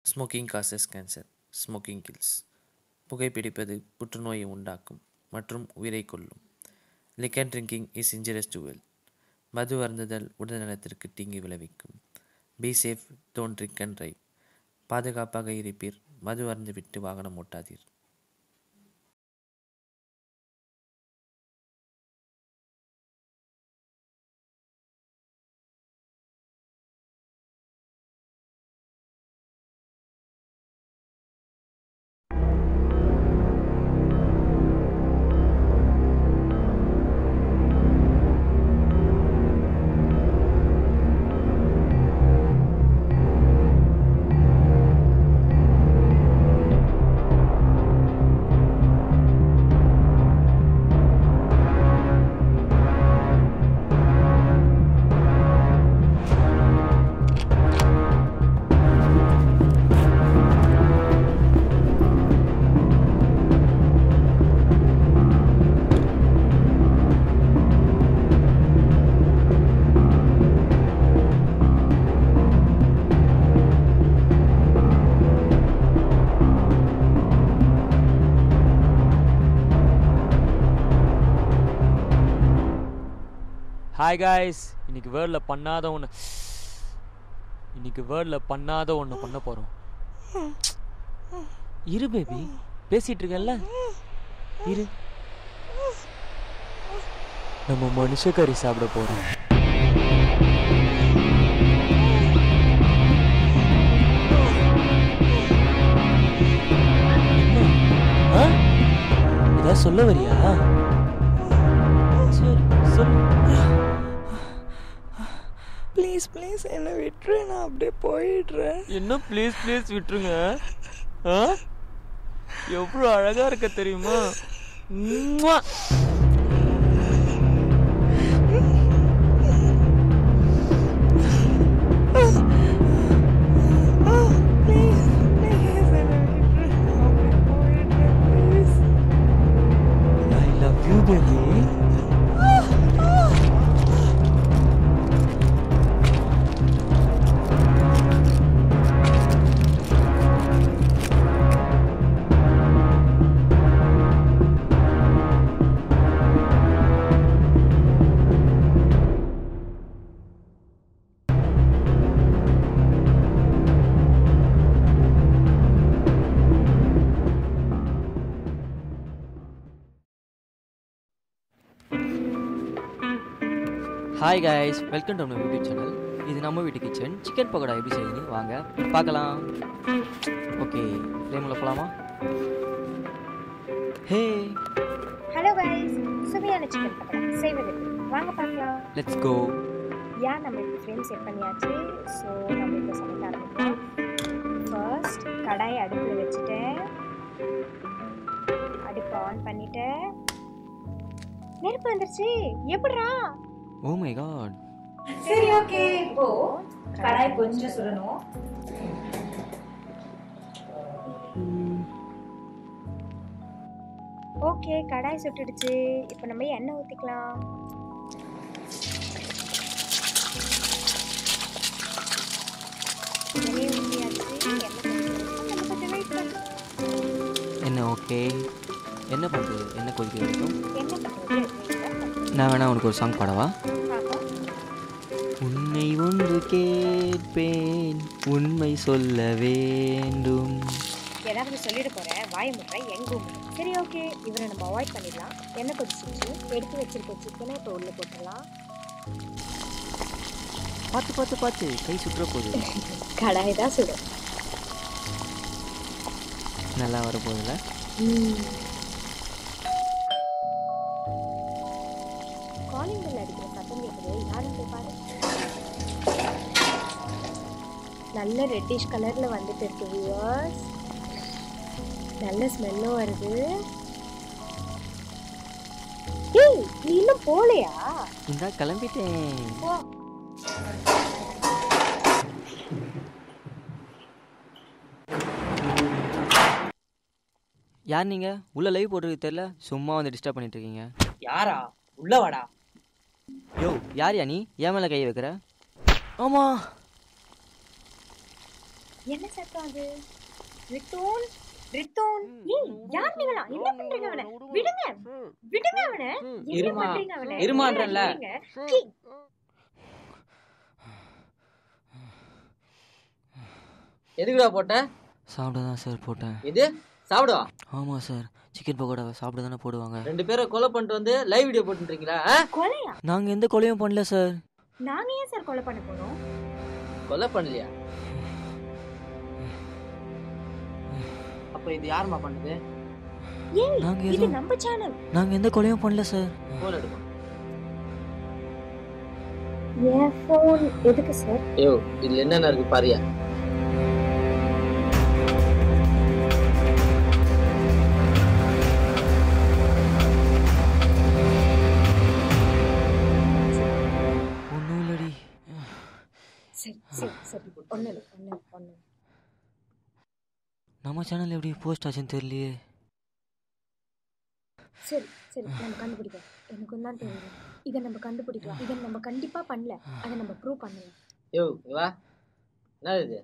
Smoking causes cancer. Smoking kills. புகைப்பிடிப்பது புற்றுநோயை உண்டாக்கும் மற்றும் உயிரை கொல்லும். Liquor drinking is injurious to health. மது அருந்துதல் உடல்நலத்திற்கு தீங்கு விளைவிக்கும். Be safe, don't drink and drive. பாதுகாப்பாக இருப்பீர், மது அருந்துவிட்டு வாகனம் ஓட்டாதீர். ஹாய் காய்ஸ், இன்னைக்கு வேர்டில் பண்ணாத ஒன்று பண்ண போகிறோம். இரு பேபி, பேசிகிட்டு இருக்கேன்ல, இரு. நம்ம மனுஷக்கறி சாப்பிட போகிறோம். ஏதாவது சொல்ல வரியா? சரி சொல்லு. ப்ளீஸ் ப்ளீஸ் என்னை விட்டுரு, நான் அப்படியே போயிடுறேன். என்ன ப்ளீஸ் ப்ளீஸ் விட்டுருங்க. எவ்வளோ அழகா இருக்க தெரியுமா? I love you baby. Hi guys, welcome to நம்ம யூடியூப் சேனல். இது நம்ம வீட்டு கிச்சன். சிக்கன் பக்கோடா எப்படி செய்யுது வாங்க பார்க்கலாம். ஓகே, ஃப்ளேமில் போகலாமா? ஹே ஹலோ गाइस, சுவையான சிக்கன் பக்கோடா செய்வது வாங்க பார்க்கலாம். Let's go. நம்ம இப்போ ஃப்ரேம் செட் பண்ணியாச்சு. ஸோ நம்ம இப்போ சமைக்க ஆரம்பிக்கலாம். ஃபர்ஸ்ட் கடாயை அடுப்பில் வச்சுட்டேன். அடுப்பு ஆன் பண்ணிட்டேன். நெருப்பு வந்துருச்சு. எப்படிரா? Oh my god. சரி ஓகே, இப்போ கடாய் கொஞ்சம் சுடணும். ஓகே, கடாய் சுட்டுடுச்சு. இப்போ நம்ம எண்ணெய் ஊற்றிக்கலாம். எண்ணெய் ஊற்றியாச்சு. கொஞ்சம் வெயிட் பண்ணு. என்ன ஓகே, என்ன பண்ணுறது? என்ன கொதிக்க வைக்கும்? என்ன பண்ணுறது? நான் வேணா உனக்கு ஒரு சாங் பாடவா? உன்னை ஒன்று கேட்பேன், உண்மை சொல்ல வேண்டும். ஏதாவது சொல்லிட போகிறேன், வாய் முறை எங்கும். சரி ஓகே, இவரை நம்ம அவாய்ட் பண்ணிடலாம். எண்ணெய் கொதிச்சிச்சு. எடுத்து வச்சிருக்க சிக்கனை இப்போ உள்ளே போட்டுடலாம். பார்த்து பார்த்து பார்த்து, கை சுற்றுற போகுது. கடாய் தான் சுடும். நல்லா வர போதில்ல? காலிங் பெல் அடிக்கிற சத்தம் கேட்குது. யாருன்னு பாரு. நல்ல ரெட்டிஷ் கலரில் வந்துட்டு இருக்கு வியூவர்ஸ். நல்ல ஸ்மெல்லும் வருது. ஏய், நீ இன்னும் போலையா? இந்த கிளம்பிட்டேன். போ. யார் நீங்க? உள்ள லைவ் போட்டுருக்கு தெரியல, சும்மா வந்து டிஸ்டர்ப் பண்ணிட்டு இருக்கீங்க. யாரா? உள்ள வாடா. யோ, யார்யா நீ? ஏன் மேல கை வைக்கிற? ஆமா, என்ன சத்தம் அது? ரித்தோன், ரித்தோன். ஏய், யார் நீங்களா? என்ன பண்றீங்க அவனை? விடுங்க, விடுங்க அவனை. என்ன இருமா, பண்றீங்க அவனை? இருமான்றேன்ல. விடுங்க. கீ. எதுக்குடா போட்ட? சாப்பிட தான் சார் போட்டேன். இது சாப்பிடுவா? ஆமாம் சார், சிக்கன் பக்கோடாவை சாப்பிட தானே போடுவாங்க. 2 பேரை கொலை பண்ணிட்டு வந்து லைவ் வீடியோ போட்டுருக்கீங்களா? கொலையா? நாங்கள் எந்த கொலையும் பண்ணல சார். நாங்க ஏன் சார் கொலை பண்ண போறோம்? கொலை பண்ணலையா? அப்ப இது யாருமா பண்ணுது? ஏய், நாங்க இது எதுவும் நம்ம சேனல். நாங்கள் எந்த கொலையும் பண்ணல சார். போன் எடுக்கும். என் ஃபோன் எதுக்கு சார்? ஐயோ, இதுல என்னென்ன இருக்கு பாரியா? ஒன்றும் இல்லடி. சரி சரி சரி, ஒண்ணு இல்ல, ஒண்ணு இல்ல, ஒண்ணு இல்ல. நம்ம சேனல் எப்படி போஸ்ட் ஆச்சுன்னு தெரியலையே. சரி சரி, நம்ம கண்டுபிடிக்கலாம். எனக்கும் தான் தெரியல. இதை நம்ம கண்டுபிடிக்கலாம். இதை நம்ம கண்டிப்பா பண்ணல. அதை நம்ம ப்ரூவ் பண்ணலாம். ஐயோ, வா. என்ன இது?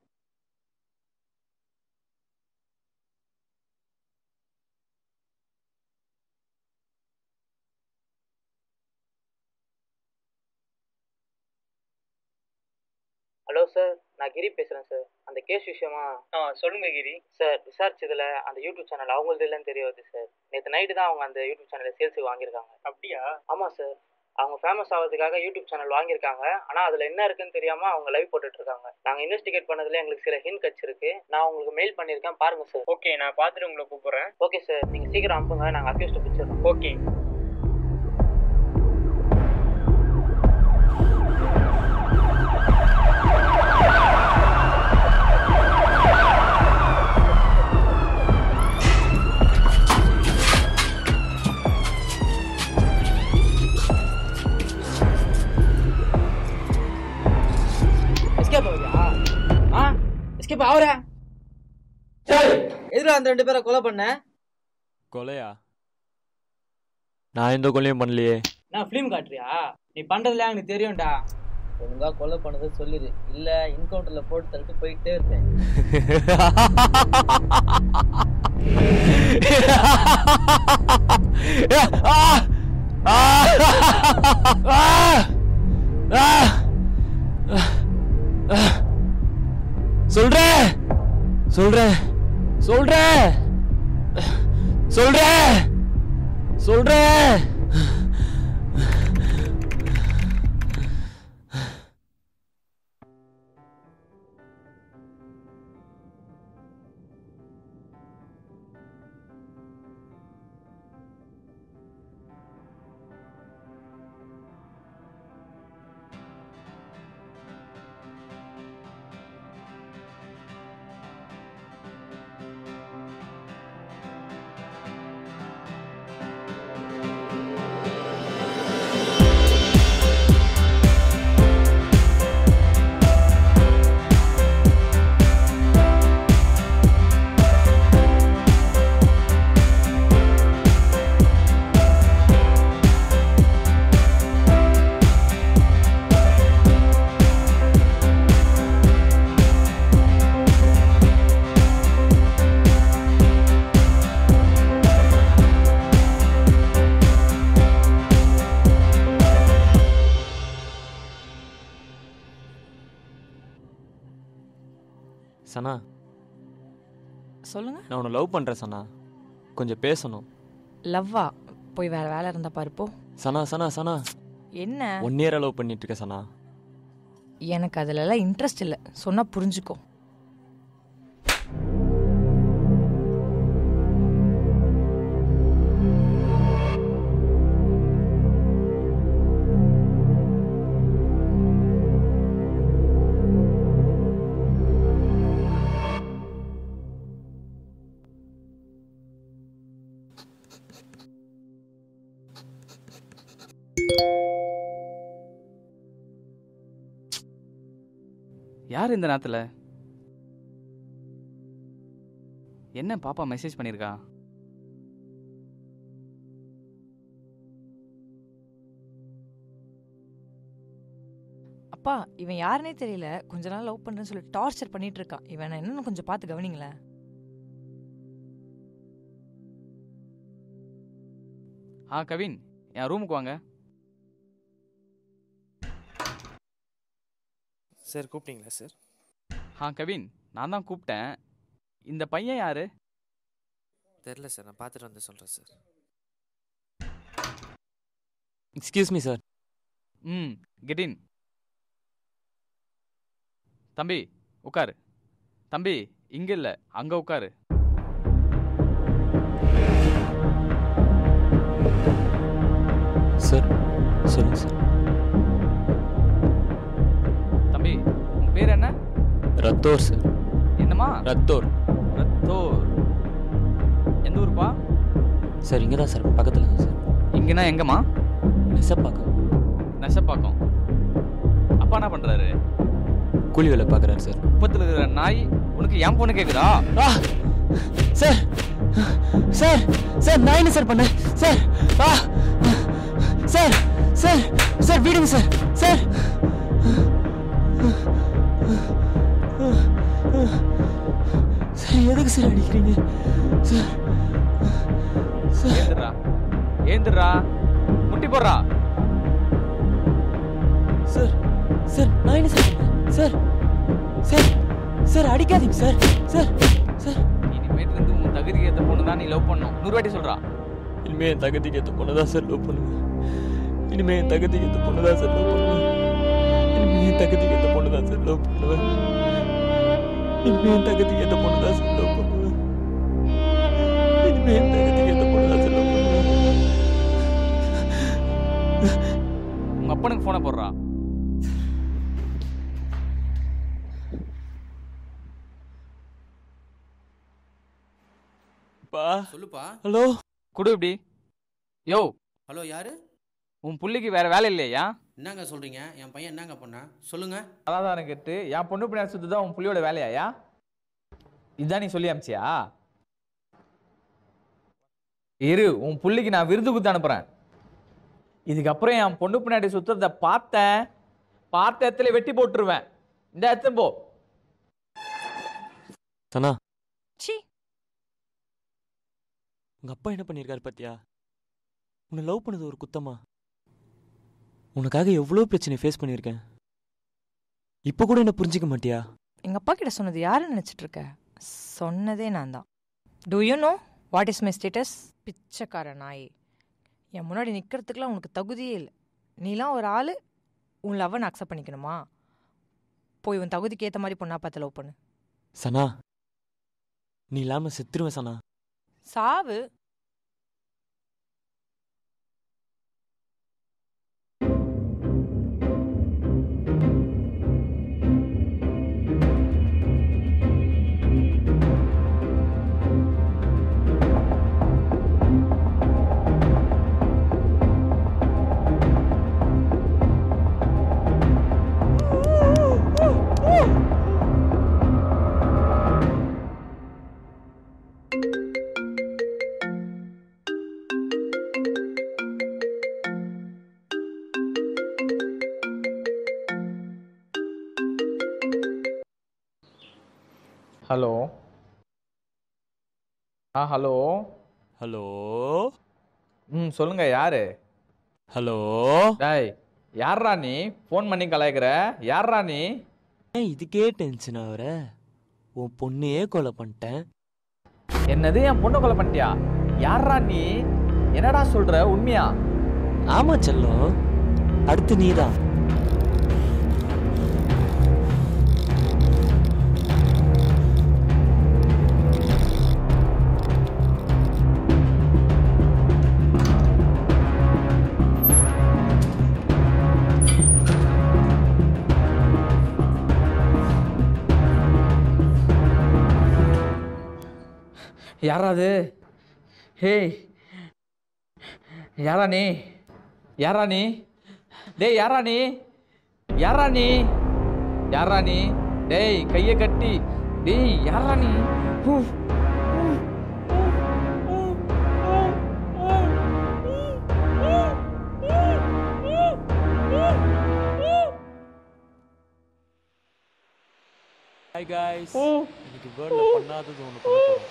ஹலோ சார், நான் கிரி பேசுகிறேன் சார். அந்த கேஸ் விஷயமா சொல்லுங்க கிரி சார். விசாரிச்சதுல அந்த யூடியூப் சேனல் அவங்களது இல்லைன்னு தெரிய வருது சார். நேற்று நைட்டு தான் அவங்க அந்த யூடியூப் சேனலை சேல்ஸுக்கு வாங்கியிருக்காங்க. அப்படியா? ஆமாம் சார். அவங்க ஃபேமஸ் ஆகிறதுக்காக யூடியூப் சேனல் வாங்கியிருக்காங்க. ஆனால் அதில் என்ன இருக்குன்னு தெரியாமல் அவங்க லைவ் போட்டுட்ருக்காங்க. நாங்கள் இன்வெஸ்டிகேட் பண்ணதில் எங்களுக்கு சில ஹிண்ட் கிடச்சிருக்கு. நான் உங்களுக்கு மெயில் பண்ணியிருக்கேன், பாருங்கள் சார். ஓகே, நான் பார்த்துட்டு உங்களை கூப்பிட்றேன். ஓகே சார், நீங்கள் சீக்கிரம் அனுப்புங்க, நாங்கள் அக்யூஸ்ட்டை பிடிச்சிடுறோம். ஓகே. எஸ்கேப் ஆகுறியா? எஸ்கேப் ஆகுற? எதுல அந்த 2 பேரை கொலை பண்ண? கொலையா? நான் எந்த கொலையும் பண்ணலையே. நான் ஃபிலிம் காட்டுறியா? நீ பண்றதுல எனக்கு தெரியும்டா. ஒழுங்கா கொலை பண்ணதை சொல்லிடு, இல்ல இன்கவுண்டர்ல போட்டு தள்ளிட்டு போயிட்டே இருப்பேன். சொல்றேன் சொல்றேன் சொல்றேன் சொல்றேன் சொல்றேன். சனா, சொல்லுங்க. நான் உன்னை லவ் பண்ணுறேன் சனா, கொஞ்சம் பேசணும். லவ்வா? போய் வேற வேலை இருந்தா பாருப்போ. சனா சனா சனா, என்ன? 1 இயரா லவ் பண்ணிட்டு இருக்க சனா. எனக்கு அதுலலாம் இன்ட்ரெஸ்ட் இல்லை, சொன்னா புரிஞ்சுக்கோ. யார் இந்த நேரத்தில்? என்ன பாப்பா மெசேஜ் பண்ணியிருக்கா? அப்பா இவன் யாருன்னே தெரியல, கொஞ்ச நாள் லவ் பண்றேன்னு சொல்லி டார்ச்சர் பண்ணிட்டு இருக்கான். இவன் என்னன்னு கொஞ்சம் பார்த்து கவனிங்களேன். கவின், என் ரூமுக்கு வாங்க. சார் கூப்பிட்டீங்களா சார்? கவின், நான் தான் கூப்பிட்டேன். இந்த பையன் யாரு? தெரில சார், நான் பார்த்துட்டு வந்து சொல்கிறேன் sir. Excuse me sir. Get in. தம்பி உட்காரு. தம்பி இங்க இல்ல, அங்க உட்காரு. சார் சொல்லுங்க சார். தம்பி உன் பேர் என்ன? ரத்தோர் சார். என்னம்மா? ரத்தோர். ரத்தோர். எந்த ஊருப்பா? சார் இங்கே தான் சார், பக்கத்தில் தான் சார். இங்கனா எங்கம்மா? நெசப்பாக்கம். நெசப்பாக்கம். அப்பா என்ன பண்றாரு? கூலி வேலை பார்க்குறாரு சார். குப்பத்தில் இருக்கிற நாய் உனக்கு என் பொண்ணு கேட்குதா? சார் சார் சார் நான் என்ன சார் பண்ணேன் சார்? சார் சார் சார் விடுங்க சார். சார் சார் எதுக்கு சார் அடிக்கிறீங்க சார்? ஏந்துடுறா, ஏந்துடுறா, முட்டி போடுறா. சார் சார் நான் என்ன சார் பண்ணேன் சார்? சார் சார் அடிக்காதீங்க சார். சார் சார் இனிமேட்டு இருந்து உன் தகுதிக்கு ஏற்ற பொண்ணு தான் நீ லவ் பண்ணும். 100 வாட்டி சொல்றா. இனிமே என் தகுதிக்கு ஏற்ற பொண்ணு தான் சார் லவ் பண்ணுவேன். இனிமே என் தகுதிக்கு ஏற்ற பொண்ணு தான் சார் லவ் பண்ணுவேன். இனிமே என் தகுதிக்கு ஏற்ற பொண்ணு தான் சார் லவ் பண்ணுவேன். இனிமே என் தகுதிக்கு ஏற்ற பொண்ணு தான் சார் லவ் பண்ணுவேன். இனிமே என் தகுதிக்கு ஏற்ற பொண்ணு தான் சார் லவ் பண்ணுவேன். உங்க அப்பனுக்கு போனை போடுறா. சொல்லுப்பா. ஹலோ குடு இப்படி. யோ ஹலோ, யாரு? உன் புள்ளிக்கு வேற வேலை இல்லையா? என்னங்க சொல்றீங்க? என் பையன் என்னங்க பண்ணா சொல்லுங்க. அதான் கேட்டு என் பொண்ணு பின்னாடி சுத்து தான் உன் புள்ளியோட வேலையாயா? இதான் நீ சொல்லி அமிச்சியா? இரு, உன் புள்ளிக்கு நான் விருது குத்து அனுப்புறேன். இதுக்கப்புறம் என் பொண்ணு பின்னாடி சுத்துறத பார்த்த இடத்துல வெட்டி போட்டுருவேன். இந்த இடத்துல போ. சனா, சி உங்க அப்பா என்ன பண்ணியிருக்காரு பாத்தியா? உன்னை லவ் பண்ணது ஒரு குத்தமா? உனக்காக எவ்வளோ பிரச்சனை ஃபேஸ் பண்ணியிருக்கேன். இப்போ கூட என்ன புரிஞ்சிக்க மாட்டியா? எங்க அப்பா கிட்ட சொன்னது யாருன்னு நினைச்சிட்டு இருக்க? சொன்னதே நான் தான். Do you know what is my status? பிச்சைக்கார நாய். என் முன்னாடி நிற்கிறதுக்குலாம் உனக்கு தகுதியே இல்லை. நீலாம் ஒரு ஆள், உன் லவ்வை நான் அக்செப்ட் பண்ணிக்கணுமா? போய் உன் தகுதிக்கு ஏற்ற மாதிரி பொண்ணா பார்த்து லவ் பண்ணு. சனா, நீ இல்லாமல் செத்துருவேன் சனா. சாவு. ஹலோ. ஹலோ. ஹலோ. சொல்லுங்க, யாரு? ஹலோ. டேய், யார்ரா நீ? ஃபோன் பண்ணி கலாய்க்கிற? யார்ரா நீ? இதுக்கே டென்ஷன் ஆகுற? உன் பொண்ணையே கொலை பண்ணிட்டேன். என்னது, என் பொண்ணை கொலை பண்ணிட்டியா? யார்ரா நீ? என்னடா சொல்ற, உண்மையா? ஆமா செல்லம், அடுத்து நீதான். யாராது? ஹேய், யாரா நீ? யாரா நீ? டேய், யாரா நீ? யாரா நீ? யாரா நீ? டேய், கையை கட்டி. டேய், யாரா நீ? ஹாய் காய்ஸ், இன்னைக்கு வேர்ல்டில் பண்ணாதது ஒன்று பண்ண போகிறோம்.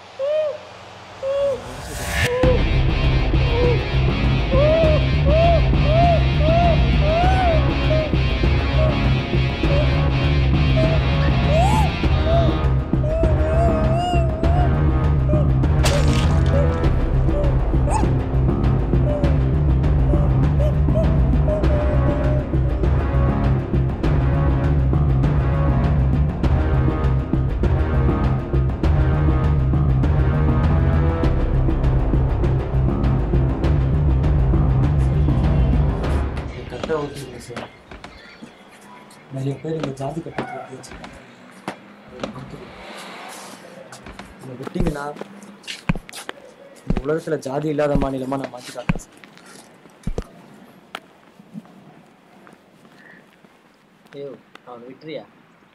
கரெக்டாக ஓகேங்க சார். நிறைய பேர் இந்த ஜாதி கட்டத்தில் வச்சுருக்காங்க. நீங்கள் விட்டீங்கன்னா இந்த உலகத்தில் ஜாதி இல்லாத மாநிலமாக நான் மாற்றி காட்டுறேன் சார். ஐயோ அவன் விட்டுறியா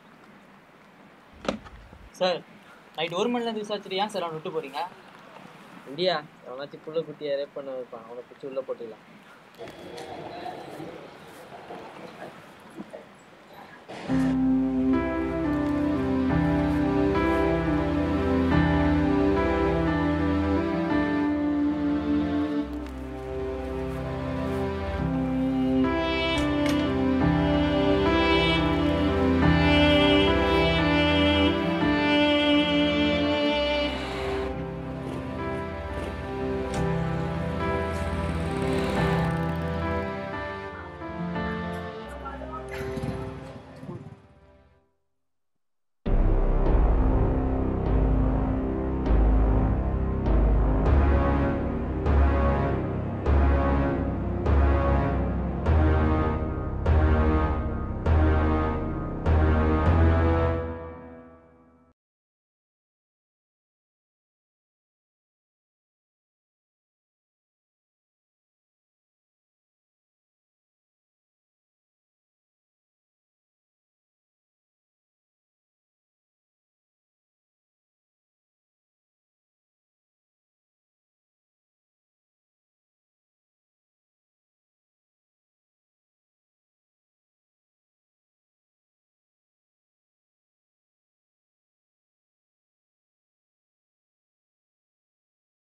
சார்? நைட் 1 மணிலேருந்து விசாரிச்சுட்டு ஏன் சார் அவனை விட்டு போகிறீங்க? இந்தியா எவனாச்சும் புள்ள குட்டியை ரேப் பண்ண வைப்பான், அவனை பிடிச்சி உள்ளே போட்டுக்கலாம்.